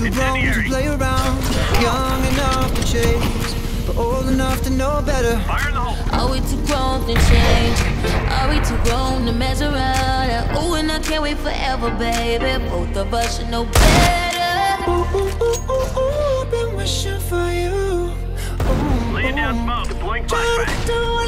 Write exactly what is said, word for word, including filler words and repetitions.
too grown to play around, young enough to chase, but old enough to know better. Fire in the hole. Are we too grown to change? Are we too grown to mess around? Ooh, and I can't wait forever, baby. Both of us should know better. Ooh, ooh, ooh, ooh, ooh, I've been wishing for you. Ooh, Laying down smoke. Deploying try flashbang. to do